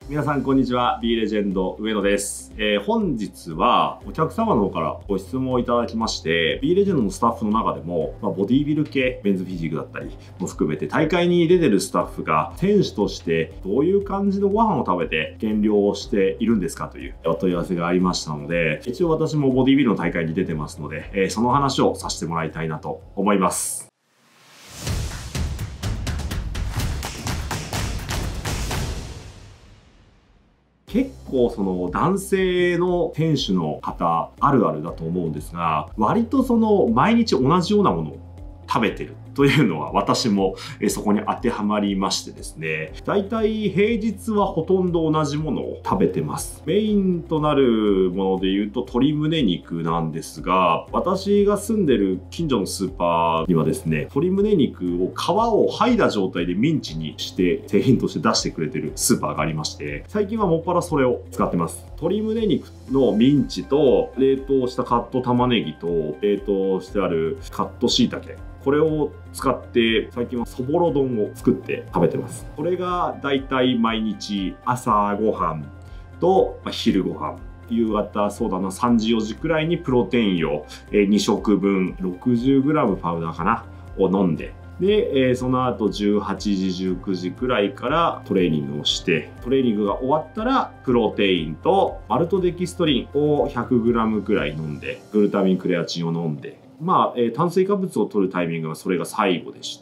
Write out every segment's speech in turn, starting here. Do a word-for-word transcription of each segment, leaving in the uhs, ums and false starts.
皆さんこんにちは。 B レジェンド上野です。えー、本日はお客様の方からご質問をいただきまして、 B レジェンドのスタッフの中でも、まあ、ボディービル系メンズフィジークだったりも含めて大会に出てるスタッフが選手としてどういう感じのご飯を食べて減量をしているんですかというお問い合わせがありましたので、一応私もボディービルの大会に出てますので、えー、その話をさせてもらいたいなと思います。結構その男性の店主の方あるあるだと思うんですが、割とその毎日同じようなものを食べてるというのは私もそこに当てはまりましてですね、だいたい平日はほとんど同じものを食べてます。メインとなるもので言うと鶏胸肉なんですが、私が住んでる近所のスーパーにはですね、鶏胸肉を皮を剥いだ状態でミンチにして製品として出してくれてるスーパーがありまして、最近はもっぱらそれを使ってます。鶏胸肉のミンチと冷凍したカット玉ねぎと冷凍してあるカット椎茸、これを使って最近はそぼろ丼を作って食べてます。これがだいたい毎日朝ごはんと昼ごはん、夕方そうだなさんじよじくらいにプロテインをにしょくぶん ろくじゅうグラム パウダーかなを飲んで、で、えー、その後じゅうはちじじゅうくじくらいからトレーニングをして、トレーニングが終わったらプロテインとマルトデキストリンを ひゃくグラム くらい飲んで、グルタミンクレアチンを飲んで、まあ、えー、炭水化物を取るタイミングがそれが最後でして、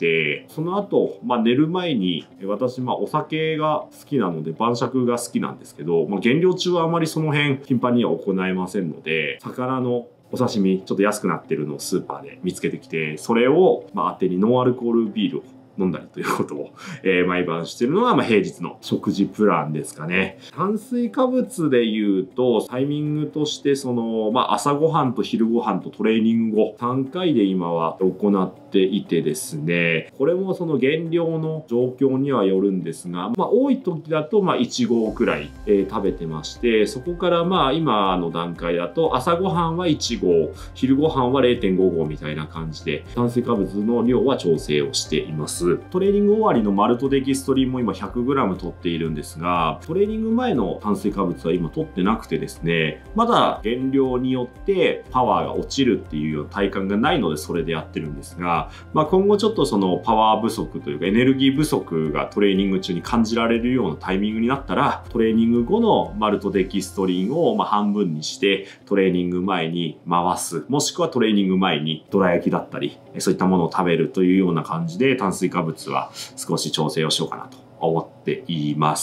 その後、まあ、寝る前に私、まあ、お酒が好きなので晩酌が好きなんですけど、まあ、減量中はあまりその辺頻繁には行えませんので、魚のお刺身ちょっと安くなってるのをスーパーで見つけてきて、それをまあ当てにノンアルコールビールを飲んだりということを、えー、毎晩してるのがまあ平日の食事プランですかね。炭水化物で言うとタイミングとしてその、まあ、朝ごはんと昼ごはんとトレーニング後さんかいで今は行っていてですね、これもその減量の状況にはよるんですが、まあ、多い時だとまあいちごうくらい、えー、食べてまして、そこからまあ今の段階だと朝ごはんはいちごう、昼ごはんは れいてんごごうみたいな感じで炭水化物の量は調整をしています。トレーニング終わりのマルトデキストリンも今 ひゃくグラム 取っているんですが、トレーニング前の炭水化物は今取ってなくてですね、まだ減量によってパワーが落ちるっていうような体感がないのでそれでやってるんですが、まあ、今後ちょっとそのパワー不足というかエネルギー不足がトレーニング中に感じられるようなタイミングになったら、トレーニング後のマルトデキストリンをまあ半分にしてトレーニング前に回す、もしくはトレーニング前にどら焼きだったりそういったものを食べるというような感じで炭水化物は少し調整をしようかなと思っています。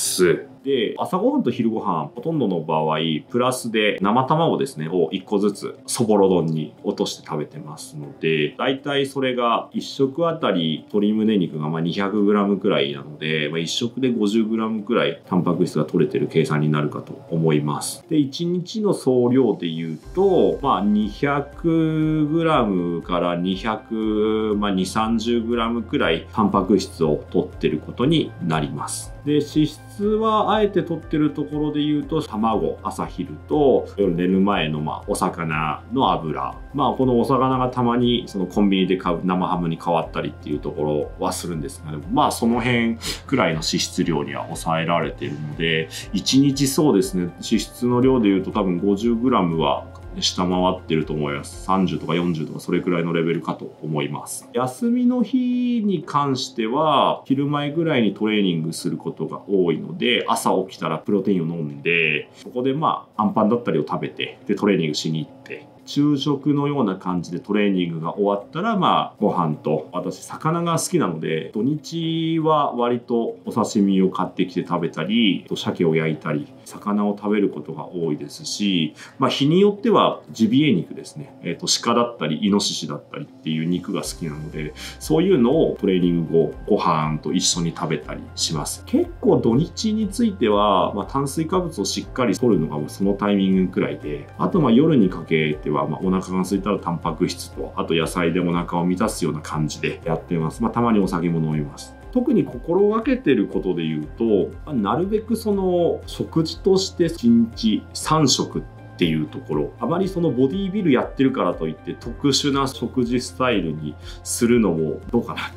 で、朝ごはんと昼ごはんほとんどの場合プラスで生卵ですねをいっこずつそぼろ丼に落として食べてますので、だいたいそれがいっしょくあたり鶏胸肉がまあ にひゃくグラム くらいなので、まあ、いっしょくで ごじゅうグラム くらいタンパク質が取れてる計算になるかと思います。で、いちにちの総量で言うと、まあ、にひゃくグラム からにひゃく、まあ、にひゃくさんじゅうグラム くらいタンパク質を取ってることになります。で、脂質はあえて取ってるところで言うと卵朝昼と夜寝る前のまあお魚の油、まあこのお魚がたまにそのコンビニで買う生ハムに変わったりっていうところはするんですが、でもまあその辺くらいの脂質量には抑えられているので、いちにちそうですね、脂質の量で言うと多分 ごじゅうグラム は下回ってると思います。さんじゅうとかよんじゅうとかそれくらいのレベルかと思います。休みの日に関しては昼前ぐらいにトレーニングすることが多いので、朝起きたらプロテインを飲んで、そこでまあアンパンだったりを食べて、でトレーニングしに行って、昼食のような感じでトレーニングが終わったらまあご飯と、私魚が好きなので土日は割とお刺身を買ってきて食べたり、鮭を焼いたり魚を食べることが多いですし、まあ、日によってはジビエ肉ですね、えー、と鹿だったりイノシシだったりっていう肉が好きなので、そういうのをトレーニング後ご飯と一緒に食べたりします。結構土日については、まあ、炭水化物をしっかり摂るのがそのタイミングくらいで、あとまあ夜にかけてはまあお腹が空いたらタンパク質とあと野菜でお腹を満たすような感じでやってます。まあ、たまにお酒も飲みます。特に心がけてることで言うと、なるべくその食事としていちにちさんしょくっていうところ、あまりそのボディービルやってるからといって特殊な食事スタイルにするのもどうかなと。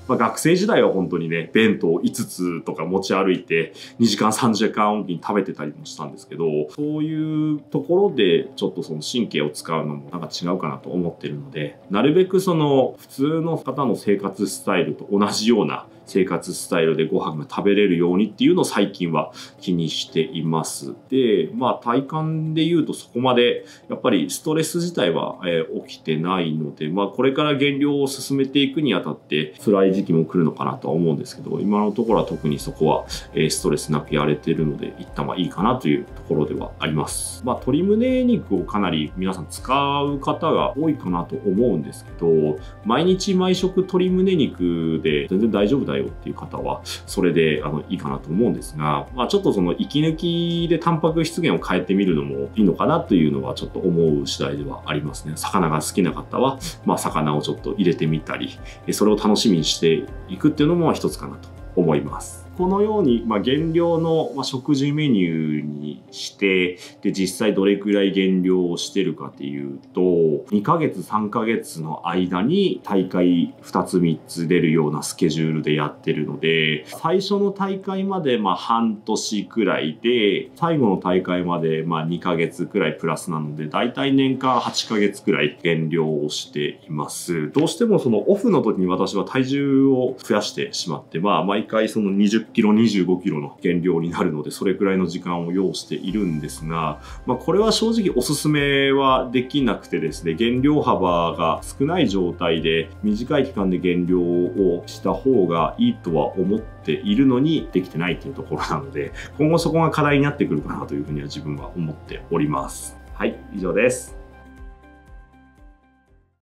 まあ、学生時代は本当にね、弁当いつつとか持ち歩いて、にじかんさんじかんおきに食べてたりもしたんですけど、そういうところでちょっとその神経を使うのもなんか違うかなと思ってるので、なるべくその普通の方の生活スタイルと同じような生活スタイルでご飯が食べれるようにっていうのを最近は気にしています。で、まあ体感で言うとそこまでやっぱりストレス自体は、えー、起きてないので、まあこれから減量を進めていくにあたって辛い時期も来るのかなとは思うんですけど、今のところは特にそこは、えー、ストレスなくやれているので一旦はいいかなというところではあります。まあ鶏胸肉をかなり皆さん使う方が多いかなと思うんですけど、毎日毎食鶏胸肉で全然大丈夫だよっていう方はそれであのいいかなと思うんですが、まあ、ちょっとその息抜きでタンパク質源を変えてみるのもいいのかなというのはちょっと思う次第ではありますね。魚が好きな方は、まあ、魚をちょっと入れてみたり、それを楽しみにしていくっていうのも一つかなと思います。このように、まあ、減量の、まあ、食事メニューにしてで実際どれくらい減量をしてるかっていうと、にかげつさんかげつの間に大会ふたつみっつ出るようなスケジュールでやってるので、最初の大会までまあ半年くらいで、最後の大会までまあにかげつくらいプラスなので、だいたい年間はちかげつくらい減量をしています。どうしてもそのオフの時に私は体重を増やしてしまって、まあ毎回そのにじゅっキロにじゅうごキロの減量になるので、それくらいの時間を要しているんですが、まあ、これは正直おすすめはできなくてですね、減量幅が少ない状態で短い期間で減量をした方がいいとは思っているのにできてないというところなので、今後そこが課題になってくるかなというふうには自分は思っております。はい、以上です。